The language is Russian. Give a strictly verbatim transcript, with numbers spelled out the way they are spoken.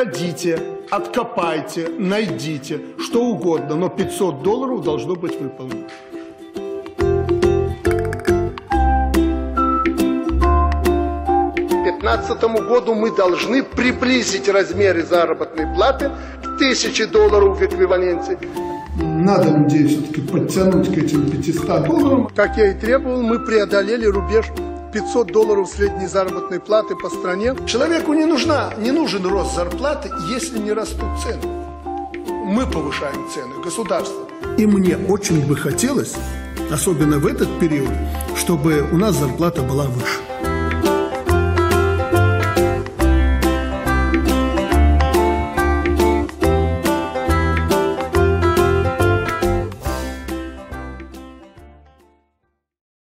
украдите, откопайте, найдите, что угодно, но пятьсот долларов должно быть выполнено. К две тысячи пятнадцатому году мы должны приблизить размеры заработной платы к тысяче долларов в эквиваленте. Надо людей все-таки подтянуть к этим пятистам долларам. Как я и требовал, мы преодолели рубеж пятьсот долларов средней заработной платы по стране. Человеку не, нужна, не нужен рост зарплаты, если не растут цены. Мы повышаем цены, государство. И мне очень бы хотелось, особенно в этот период, чтобы у нас зарплата была выше.